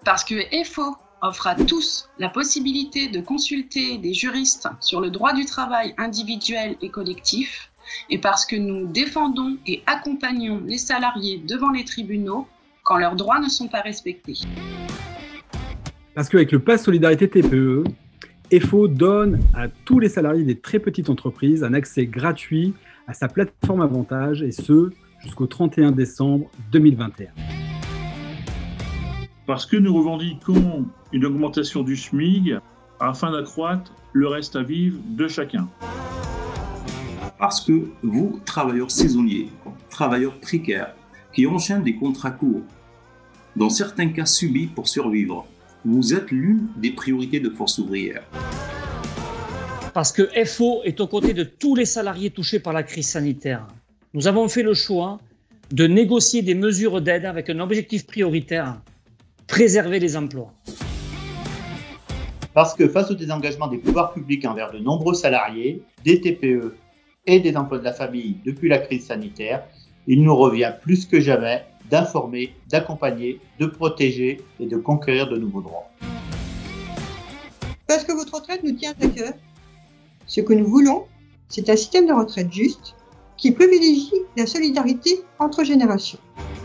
Parce que FO offre à tous la possibilité de consulter des juristes sur le droit du travail individuel et collectif, et parce que nous défendons et accompagnons les salariés devant les tribunaux quand leurs droits ne sont pas respectés. Parce qu'avec le Pass Solidarité TPE, FO donne à tous les salariés des très petites entreprises un accès gratuit à sa plateforme Avantage, et ce, jusqu'au 31 décembre 2021. Parce que nous revendiquons une augmentation du SMIC afin d'accroître le reste à vivre de chacun. Parce que vous, travailleurs saisonniers, travailleurs précaires, qui enchaînent des contrats courts, dans certains cas subis pour survivre, vous êtes l'une des priorités de Force ouvrière. Parce que FO est aux côtés de tous les salariés touchés par la crise sanitaire. Nous avons fait le choix de négocier des mesures d'aide avec un objectif prioritaire: préserver les emplois. Parce que face au désengagement des pouvoirs publics envers de nombreux salariés, des TPE et des emplois de la famille depuis la crise sanitaire, il nous revient plus que jamais d'informer, d'accompagner, de protéger et de conquérir de nouveaux droits. Parce que votre retraite nous tient à cœur. Ce que nous voulons, c'est un système de retraite juste qui privilégie la solidarité entre générations.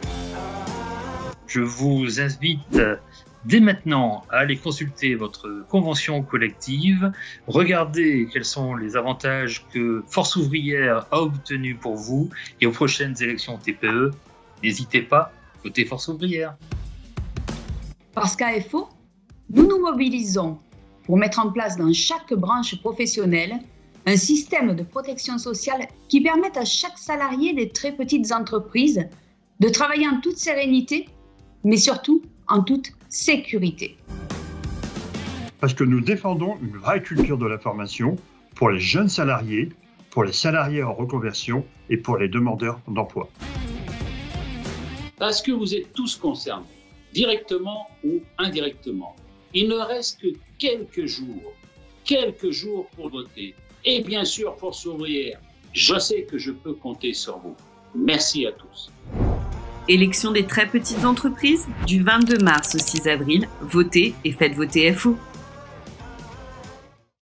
Je vous invite dès maintenant à aller consulter votre convention collective, regardez quels sont les avantages que Force ouvrière a obtenus pour vous, et aux prochaines élections TPE, n'hésitez pas, votez Force ouvrière. Parce qu'à FO, nous nous mobilisons pour mettre en place dans chaque branche professionnelle un système de protection sociale qui permette à chaque salarié des très petites entreprises de travailler en toute sérénité, mais surtout en toute sécurité. Parce que nous défendons une vraie culture de la formation pour les jeunes salariés, pour les salariés en reconversion et pour les demandeurs d'emploi. Parce que vous êtes tous concernés, directement ou indirectement. Il ne reste que quelques jours pour voter. Et bien sûr, Force ouvrière, je sais que je peux compter sur vous. Merci à tous. Élection des très petites entreprises du 22 mars au 6 avril. Votez et faites voter FO.